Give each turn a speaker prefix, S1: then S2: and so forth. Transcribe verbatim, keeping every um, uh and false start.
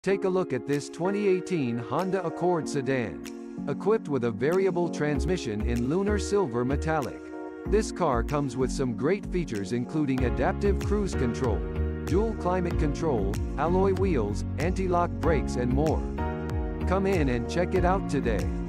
S1: Take a look at this twenty eighteen Honda Accord sedan. Equipped with a variable transmission in lunar silver metallic. This car comes with some great features including adaptive cruise control, dual climate control, alloy wheels, anti-lock brakes and more. Come in and check it out today.